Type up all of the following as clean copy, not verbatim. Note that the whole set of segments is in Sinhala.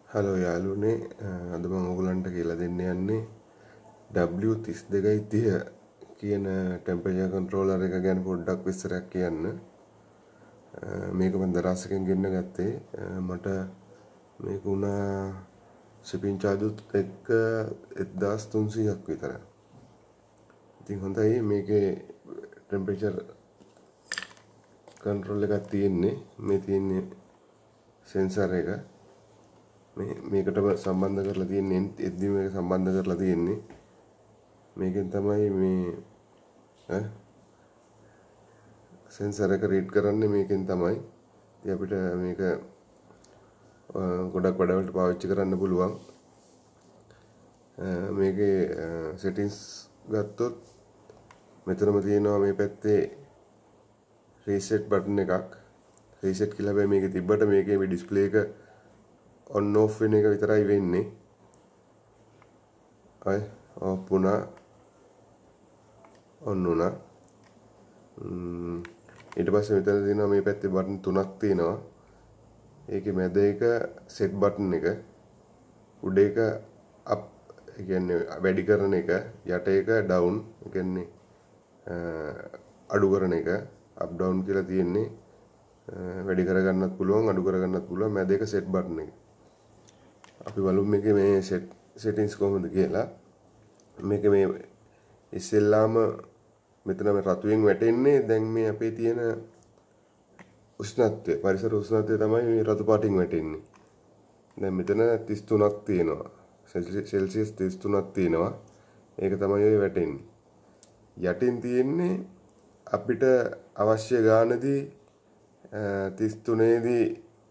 හලෝ යාළුවනේ අද මම ඔයගලන්ට කියලා දෙන්න යන්නේ W3230 කියන ටෙම්පරේචර් කන්ට්‍රෝලර් එක ගැන පොඩ්ඩක් විස්තරයක් කියන්න. මේක මම දරාසකින් ගෙන්න ගත්තේ. මට මේක උනා shipping charges එක්ක 1300ක් විතර. ඉතින් හොඳයි මේකේ ටෙම්පරේචර් කන්ට්‍රෝල් එකක් තියෙන්නේ. මේ තියෙන්නේ සෙන්සර් එක. මේකටම සම්බන්ධ කරලා තියෙන්නේ එද්දි මේක සම්බන්ධ කරලා තියෙන්නේ මේකෙන් තමයි මේ සෙන්සර් එක රීඩ් කරන්නේ මේකෙන් තමයි. ඉතින් අපිට මේක ගොඩක් වැඩවලට පාවිච්චි කරන්න පුළුවන්. මේකේ settings ගත්තොත් මෙතනම තියෙනවා මේ පැත්තේ reset button එකක්. reset කියලා හැබැයි මේකේ තිබ්බට මේකේ මේ display එක on off වෙන එක විතරයි වෙන්නේ. අය off වුණා on වුණා. ඊට පස්සේ මෙතන තියෙනවා මේ පැත්තේ බටන් තුනක් තියෙනවා. ඒකේ මැද එක set button එක, උඩ එක up ඒ කියන්නේ වැඩි කරන එක, යට එක down ඒ කියන්නේ අඩු කරන එක up down කියලා තියෙන්නේ. වැඩි කරගන්නත් පුළුවන් අඩු කරගන්නත් පුළුවන්. මැද එක set button එක. අපි බලමු මේකේ මේ settings කොහොමද කියලා. මේක මේ ඉස්සෙල්ලාම මෙතන මේ රතුවෙන් වැටෙන්නේ දැන් මේ අපේ තියෙන උෂ්ණත්වය පරිසර උෂ්ණත්වය තමයි මේ රතු පාටින් වැටෙන්නේ. දැන් මෙතන 33ක් තියෙනවා. සෙල්සියස් 33ක් තියෙනවා. ඒක තමයි ඔය වැටෙන්නේ. යටින් තියෙන්නේ අපිට අවශ්‍ය ගානදී 33 දී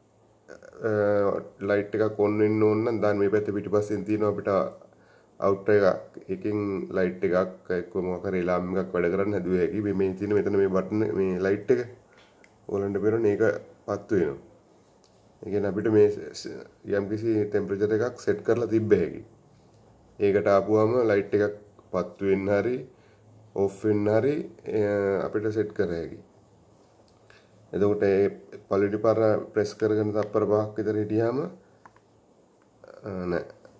ලයිට් එකක් ඔන් වෙන්න ඕන නම් දාන්න මේ පැත්තේ පිටිපස්සෙන් තියෙනවා අපිට අවුට් එකක්. එකකින් ලයිට් එකක් එක්ක මොකක් හරි එලාම් එකක් වැඩ කරන්න හැදුවේ හැකි. මේ තියෙන මෙතන මේ බටන් මේ ලයිට් එක ඕලන්ට පේනවා මේක පත්තු වෙනවා. ඒ කියන්නේ අපිට මේ යම්කිසි ටෙම්පරේචර් එකක් සෙට් කරලා තිබ්බ හැකි. ඒකට ආපුවම ලයිට් එකක් පත්තු වෙන්න හරි ඔෆ් වෙන්න හරි අපිට සෙට් කර හැකි. එතකොට ඒ පළවෙනි පාර ප්‍රෙස් කරගෙන තප්පර 5ක් විතර හිටියාම නෑ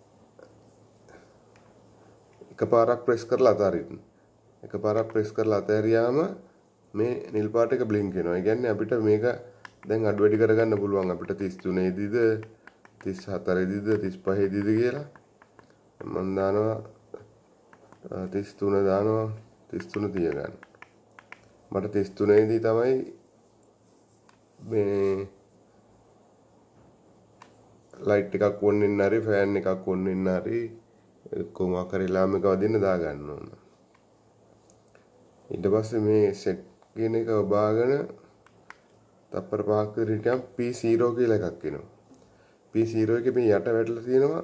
එකපාරක් ප්‍රෙස් කරලා අතාරින්න. එකපාරක් ප්‍රෙස් කරලා අතහැරියාම මේ නිල් පාට එක බ්ලින්ක් වෙනවා. ඒ කියන්නේ අපිට මේක දැන් අඩු වැඩි කරගන්න පුළුවන්. අපිට 33 දීද 34 දීද 35 දීද කියලා. මම දානවා 33 දානවා 33 තිය ගන්න. මට 33 දී තමයි මේ ලයිට් එකක් ඔන් වෙන්න හරි ෆෑන් එකක් ඔන් වෙන්න හරි කොහොමද කරේ ලාම් එක වදින්න දා ගන්න ඕන. ඊට පස්සේ මේ සෙට් කියන එක ඔබාගෙන තප්පර 5ක් විතර හිටියම් P0 කියලා එකක් එනවා. P0 එකේ මේ යට වැටලා තියෙනවා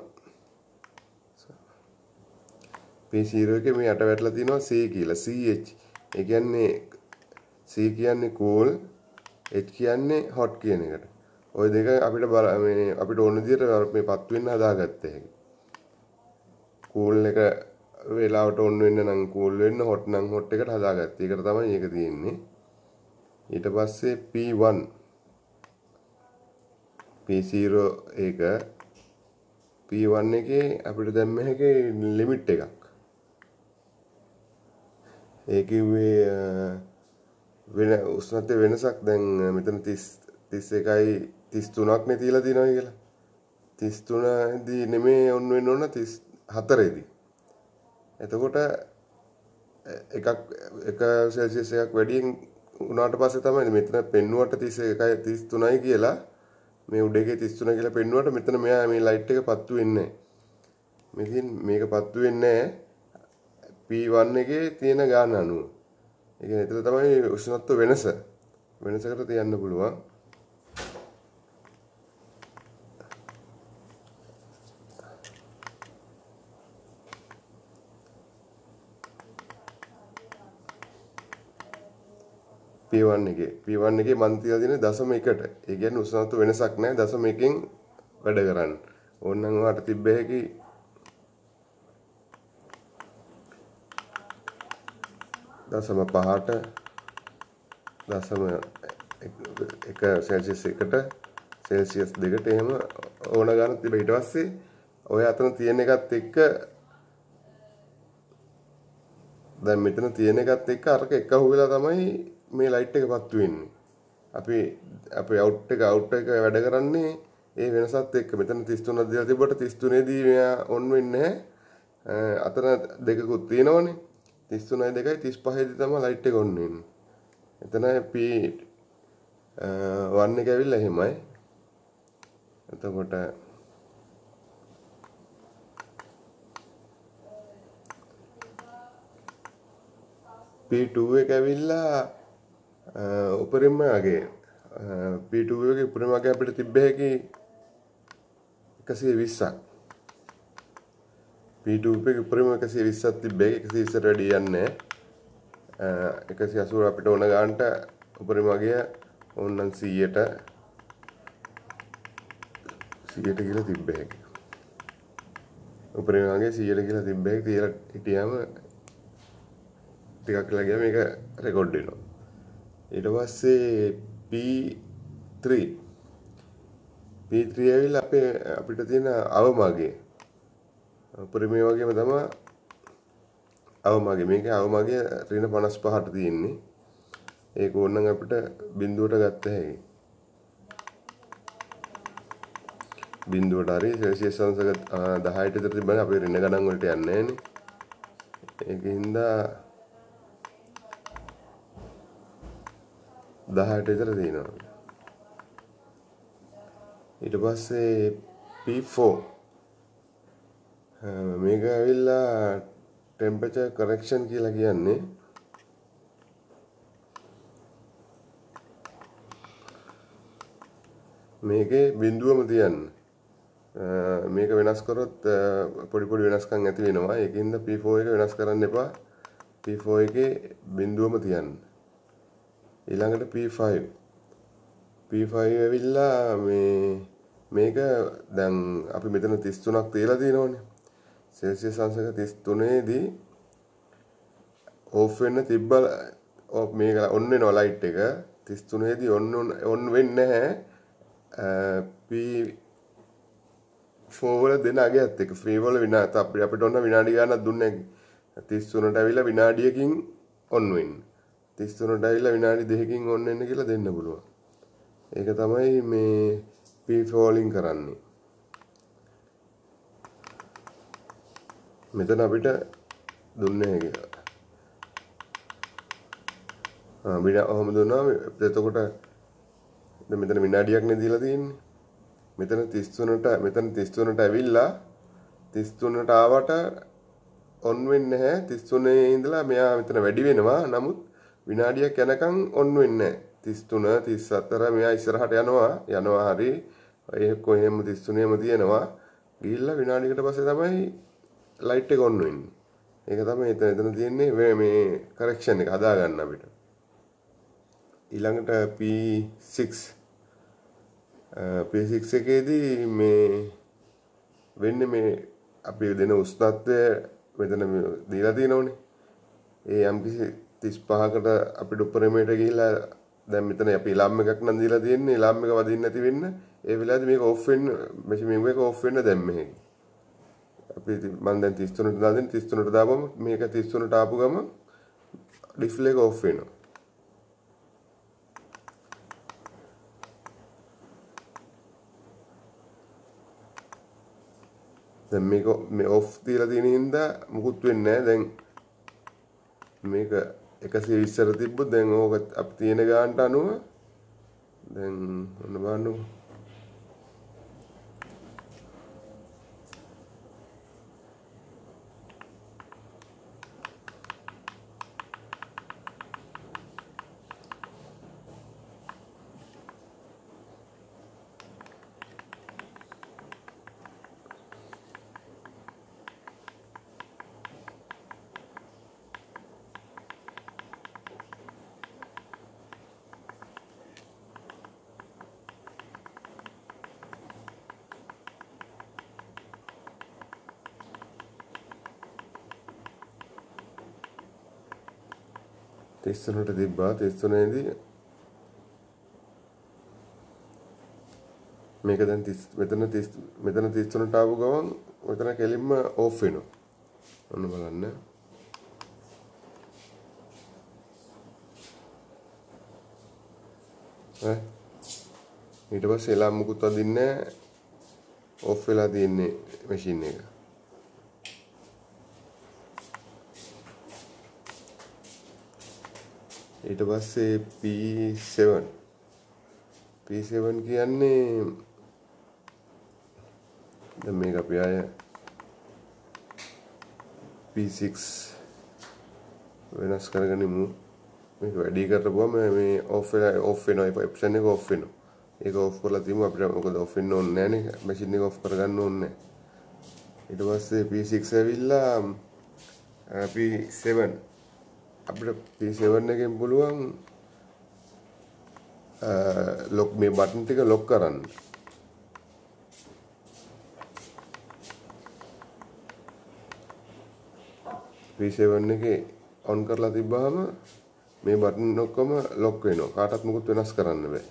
P0 එකේ මේ යට වැටලා තියෙනවා C කියලා CH. ඒ කියන්නේ C කියන්නේ cool, H කියන්නේ hot කියන එකට. ওই දෙක අපිට මේ අපිට ඕන විදිහට මේ පත් වෙන්න හදාගත්ත හැකි. cool එක වේලාවට ඔන් වෙන්න නම් cool වෙන්න, hot නම් hot එකට හදාගත්තා. ඒකට තමයි මේක තියෙන්නේ. ඊට පස්සේ P1 P0 එක P1 එකේ අපිට දැම්ම හැකි ලිමිට් එකක්. ඒ කිව්වේ වෙන උෂ්ණත්වයේ වෙනසක් දැන් මෙතන 31යි 33ක් නේ තියලා තියෙනවා කියලා. 33 දී නෙමෙයි ඔන් වෙන්න ඕන 34 දී. එතකොට එක සෙල්සියස් එකක් වැඩියෙන් උනාට පස්සේ තමයි මෙතන පෙන්නුවට 31යි 33යි කියලා මේ උඩ එකේ 33 කියලා පෙන්නුවට මෙතන මෙයා මේ ලයිට් එක පත්තු වෙන්නේ නැහැ. මේක පත්තු වෙන්නේ නැහැ P1 එකේ තියෙන ගාන අනුව. ඒ කියන්නේ එතන තමයි උෂ්ණත්ව වෙනසකට තියන්න පුළුවන්. P1 එකේ මන් තියලා තියෙන 0.1ට. ඒ කියන්නේ උෂ්ණත්ව වෙනසක් නැහැ 0.1කින් වැඩ කරන්න. ඕනනම් ඔයාලට තිබ්බ හැකි 0.5ට 0.1 සෙල්සියස් එකට සෙල්සියස් දෙකට එහෙම ඕන ගන්න තිබ්බා. ඊට පස්සේ ඔය අතන තියෙන එකත් එක්ක දැන් මෙතන තියෙන එකත් එක්ක අරක එකහුව වෙලා තමයි මේ ලයිට් එක පත්තු වෙන්නේ. අපි අවුට් එක වැඩ කරන්නේ ඒ වෙනසත් එක්ක. මෙතන 33ක් දීලා තිබ්බට 33 දී මෙයා ඔන් වෙන්නේ නැහැ. අතන දෙකකුත් තියෙනවනේ. 33යි 2යි 35 දී තමයි ලයිට් එක ඔන් වෙන්නේ. එතන P1 එක ඇවිල්ලා එහෙමයි. එතකොට P2 එක ඇවිල්ලා උපරිම වගේ P2 එකේ උපරිම වගේ අපිට තිබ්බ හැකි 120ක්. P2 එකේ උපරිම 120ක් තිබ්බ හැකි 120ට වැඩි යන්නේ 180 අපිට ඕන ගන්නට උපරිම වගේ ඕනනම් 100ට කියලා තිබ්බ හැකි. උපරිම වගේ 100ට කියලා තිබ්බ හැකි තියලා හිටියාම ටිකක් කියලා ගියා මේක රෙකෝඩ් වෙනවා. ඊට පස්සේ P3 ඇවිල්ලා අපිට තියෙන අවමගේ උපරිමයේ වගේම තමයි අවමගේ. මේකේ අවමගේ ඍණ 55ට තියෙන්නේ. ඒක ඕනනම් අපිට බිඳුවට ගත්ත හැකියි. බිඳුවට හරි සෙල්සියස් අංශක 10ට විතර තිබ්බම අපේ ඍණ ගණන් වලට යන්නේ නැහනේ. ඒකින්ද 10ට විතර තියෙනවා. ඊට පස්සේ P4 මේක ඇවිල්ලා ටෙම්පරේචර් කරෙක්ෂන් කියලා කියන්නේ මේකේ බිඳුවම තියන්නේ. මේක වෙනස් කරොත් පොඩි වෙනස්කම් ඇති වෙනවා. ඒකින්ද P4 එක වෙනස් කරන්න එපා. P4 එකේ බිඳුවම තියන්න. ඊළඟට P5 ඇවිල්ලා මේක දැන් අපි මෙතන 33ක් තියලා තියෙනවනේ. සෙල්සියස් අංශක 33 දී ඕෆ් වෙන්න තිබ්බා. මේක ඔන් වෙනවා ලයිට් එක. 33 දී ඔන් වෙන්නේ නැහැ. P4 වල දෙන අගයත් එක්ක ෆ්‍රී වල අපිට ඔන්න විනාඩි ගානක් දුන්නේ නැහැ. 33ට ඇවිල්ලා විනාඩියකින් ඔන් වෙන්න. 33ට ඇවිල්ලා විනාඩි 2කින් ඔන් වෙන්න කියලා දෙන්න පුළුවන්. ඒක තමයි මේ P4 වලින් කරන්නේ. මෙතන අපිට දුන්නේ නැහැ. ඔහොම දුන්නා. එතකොට මෙතන විනාඩියක් නේ දීලා තියෙන්නේ. මෙතන 33ට ඇවිල්ලා 33ට ආවට ඔන් වෙන්නේ නැහැ. 33 ඉඳලා මෙයා මෙතන වැඩි වෙනවා. නමුත් විනාඩියක් යනකම් ඔන් වෙන්නේ නැහැ. 33 34 මෙයා ඉස්සරහට යනවා හරි. ඒ කොහෙම 33ම තියෙනවා. ගිහිල්ලා විනාඩියකට පස්සේ තමයි ලයිට් එක ඔන් වෙන්නේ. ඒක තමයි එතන තියෙන්නේ මේ කරෙක්ෂන් එක හදා ගන්න අපිට. ඊළඟට P6 එකේදී මේ වෙන්නේ මේ අපි දෙන උෂ්ණත්වය මෙතන දීලා තියෙනවනේ. ඒ යම්කිසි 35කට අපිට උපරිමයට ගිහිල්ලා දැන් මෙතන අපි ලාම් එකක් නම් දීලා තියෙන්නේ. ලාම් එක වදින්න නැති වෙන්න ඒ වෙලාවේදී මේක ඔෆ් වෙන්න මෙෂින් එක ඔෆ් වෙන්න දැන් මෙහෙ. අපි මම දැන් 33ට දාගෙන 33ට දාපුවම මේක 33ට ආපු ගම ඩිස්ප්ලේ එක ඔෆ් වෙනවා. දැන් මේක මේ ඔෆ් තියලා තියෙන හින්දා මුකුත් වෙන්නේ නැහැ. දැන් මේක 120ට තිබ්බොත් දැන් ඕක අපි තියෙන ගානට අනුව දැන් ඔන්න බලන්නකො. තිස්සනට තිබ්බා 33 දී මේක දැන් 30 මෙතන 33ට ආපු ගමන් මෙතන කෙලින්ම ඕෆ් වෙනවා. ඔන්න බලන්න. ඊට පස්සේ එලාම් මුකුත් වදින්නේ නැහැ. ඕෆ් වෙලා තියෙන්නේ මැෂින් එක. ඊට පස්සේ P7 කියන්නේ දැන් මේක අපි ආය P6 වෙනස් කරගනිමු. මේක වැඩි කරපුවම මේ ඔෆ් වෙනවා ඔප්ෂන් එක ඔෆ් වෙනවා. ඒක ඔෆ් කරලා තියමු අපිට මොකද ඔෆ් වෙන්න ඕනේ නැහනේ මැෂින් එක ඔෆ් කරගන්න ඕනේ නැහැ. ඊට පස්සේ P6 ඇවිල්ලා P7 අපිට P7 එකෙන් පුළුවන් ලොක් මේ බටන් ටික ලොක් කරන්න. P7 එකේ ඔන් කරලා තිබ්බහම මේ බටන් ඔක්කොම ලොක් වෙනවා. කාටවත් මොකුත් වෙනස් කරන්න බෑ.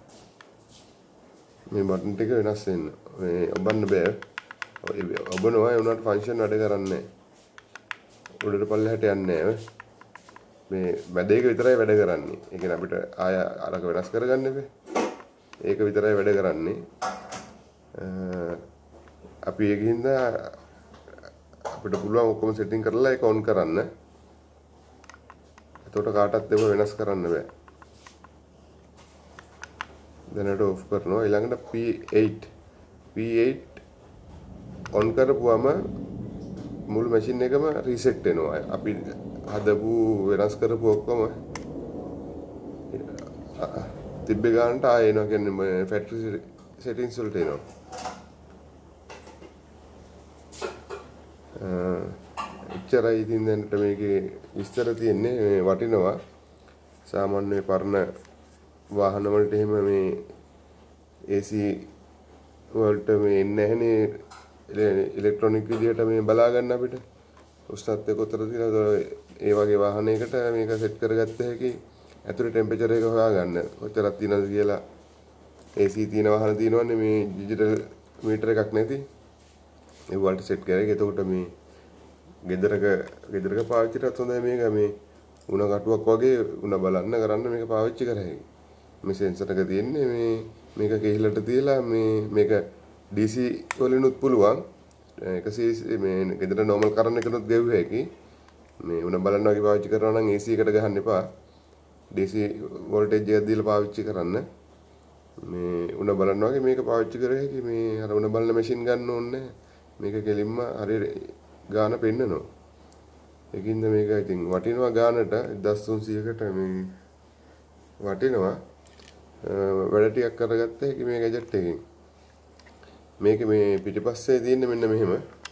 මේ බටන් ටික වෙනස් වෙන්න. මේ ඔබන්න බෑ. ඔබනවා ඒ උනාට ෆන්ක්ෂන් වැඩ කරන්නේ නැහැ. උඩට පල්ලෙහාට යන්නේ නැහැ. මේ මැදේක විතරයි වැඩ කරන්නේ. ඒ කියන්නේ අපිට ආය අරක වෙනස් කරගන්න බෑ. ඒක විතරයි වැඩ කරන්නේ. අපි ඒකින්ද අපිට පුළුවන් ඔක්කොම සෙටින් කරලා ඒක ඔන් කරන්න. එතකොට කාටවත් ඒව වෙනස් කරන්න බෑ. දැනට ඔෆ් කරනවා. ඊළඟට P8 ඔන් කරපුවම මුළු මැෂින් එකම රීසෙට් වෙනවා. අපි හදපු වෙනස් කරපු ඔක්කොම තිබ්බේ ගන්නට ආයෙ එනවා කියන්නේ ෆැක්ටරි සෙටින්ග්ස් වලට එනවා. එච්චරයි ඉතින් දැනට මේකේ විස්තර තියෙන්නේ. මේ වටිනවා. සාමාන්‍ය පරණ වාහන වලට එහෙම මේ AC වලට මේ එන්නේ නැහනේ ඉලෙක්ට්‍රොනික විදියට මේ බලා ගන්න අපිට. උෂ්ණත්වය කොතර තියෙනවද ඒ වගේ වාහනයකට මේක සෙට් කරගත්ත හැකි ඇතුලේ ටෙම්පරේචර් එක හොයාගන්න කොච්චරක් තියෙනවද කියලා. AC තියෙන වාහන තියෙනවනේ මේ ඩිජිටල් මීටර එකක් නැති ඒ වලට සෙට් කරගෙන එතකොට මේ ගෙදරක පාවිච්චිටත් හොඳයි මේක. මේ උණ කටුවක් වගේ උණ බලන්න කරන්න මේක පාවිච්චි කර හැකියි. මේ සෙන්සර් එක තියෙන්නේ මේක කෙහිලට තියලා මේක DC වලිනුත් පුළුවන්. එක සීරීස් මේ ගෙදර normal කරන්න එකනොත් ගෙව්ව හැකි. මේ උණ බලන්න වගේ පාවිච්චි කරනවා නම් AC එකට ගහන්න එපා. DC වෝල්ටේජ් එක දීලා පාවිච්චි කරන්න. මේ උණ බලන්න වගේ මේක පාවිච්චි කර හැකි. මේ අර උණ බලන මැෂින් ගන්න ඕනේ. මේක කෙලින්ම හරියට ගාන පෙන්නනවා. ඒකින්ද මේක ඉතින් වටිනවා ගානට 1300කට මේ වටිනවා. වැඩ ටිකක් කරගත්ත හැකි මේ ගැජට් එකකින්. මේක මේ පිටිපස්සේ තියෙන්නේ මෙන්න මෙහෙම.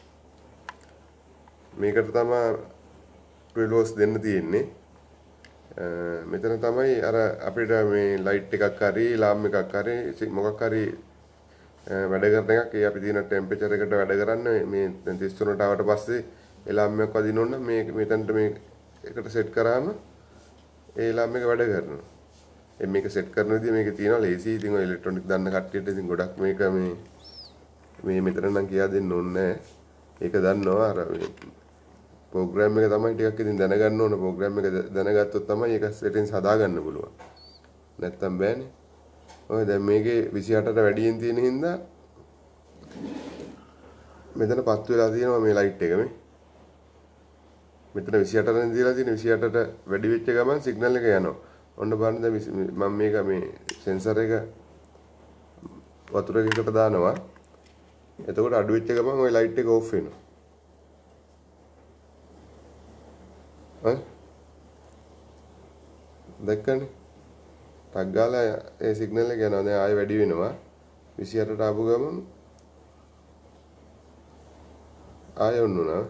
මේකට තමයි ක්‍රිලෝස් දෙන්න තියෙන්නේ. මෙතන තමයි අර අපිට මේ ලයිට් එකක් හරි ලාම් එකක් හරි මොකක් හරි වැඩ කරන එකක්. ඒ අපි තියෙන ටෙම්පරේචර් එකට වැඩ කරන්න මේ 33ට ආවට පස්සේ එලාම් එකක් වදින්න ඕන. මේ මෙතනට මේ එකට සෙට් කරාම ඒ එලාම් එක වැඩ කරනවා. මේක සෙට් කරන විදිහ මේකේ තියෙනවා ලේසි. ඉතින් ඔය ඉලෙක්ට්‍රොනික දන්න කට්ටියට ඉතින් ගොඩක් මේක මේ මෙතන නම් කියා දෙන්න ඕනේ නැහැ. ඒක දන්නවා අර මේ ප්‍රෝග්‍රෑම් එක තමයි ටිකක් ඉතින් දැනගන්න ඕන. ප්‍රෝග්‍රෑම් එක දැනගත්තොත් තමයි ඒක සෙටින්ග්ස් හදාගන්න පුළුවන්. නැත්තම් බෑනේ. ඔය දැන් මේකේ 28ට වැඩියෙන් තියෙන හින්දා මෙතන පත් වෙලා තියෙනවා මේ ලයිට් එක මේ. මෙතන 28ට දීලා තියෙන 28ට වැඩි වෙච්ච ගමන් සිග්නල් එක යනවා. ඔන්න බලන්න දැන් මම මේක මේ සෙන්සර් එක වතුර එකකට දානවා. එතකොට අඩු වෙච්ච ගමන් ওই ලයිට් එක ඕෆ් වෙනවා. දැක්කනේ? ටක් ගාලා ඒ සිග්නල් එක යනවා. දැන් ආයෙ වැඩි වෙනවා. 28ට ආපු ගමන් ආයෙ ඔන්නුනා.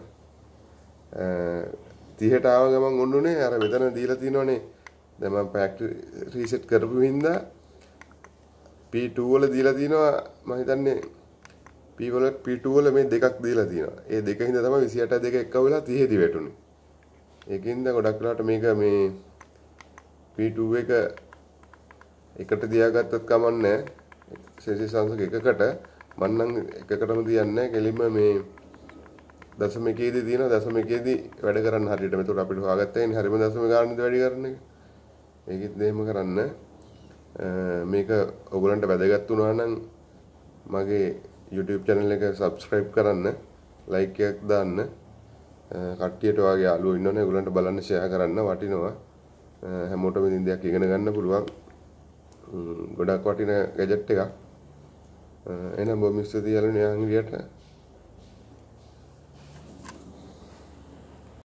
30ට ආව ගමන් ඔන්නුනේ අර මෙතන දීලා තියෙනවනේ. දැන් මම ෆැක්ටරි රීසෙට් කරපු හින්දා P2 වල දීලා තියෙනවා මම හිතන්නේ P2 වල මේ දෙකක් දීලා තියෙනවා. ඒ දෙක හින්දා තමයි 28 දෙක එක්ක වෙලා 30 දී වැටුනේ. ඒකින්ද ගොඩක් වෙලාට මේක මේ P2 එක එකට තියාගත්තත් කමන්නේ. සෙල්සියස් අංශක එකකට මම නම් එකකටම තියන්නේ කෙලින්ම මේ දශම එකේදී තියෙනවා දශම එකේදී වැඩ කරන්න හරියට. මෙතකොට අපිට හොයාගත්තේ හරියම දශම ගානේද වැඩි කරන එක. ඒකෙත් එහෙම කරන්න. මේක ඔයගලන්ට වැදගත් වුණා නම් මගේ YouTube channel එක subscribe කරන්න, like එකක් දාන්න. කට්ටියට ඔයාගේ යාළුවෝ ඉන්නවනේ ඒගොල්ලන්ට බලන්න share කරන්න වටිනවා. හැමෝටම ඉතින් දෙයක් ඉගෙන ගන්න පුළුවන්. ගොඩක් වටින ගැජට් එකක්. එහෙනම් බොහොම ස්තුතියි යාළුවනේ යන් ඉලියට.